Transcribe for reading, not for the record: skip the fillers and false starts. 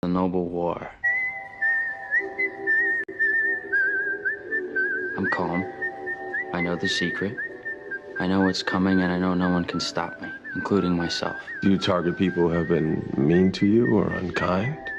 A noble war. I'm calm. I know the secret. I know what's coming, and I know no one can stop me, including myself. Do you target people who have been mean to you or unkind?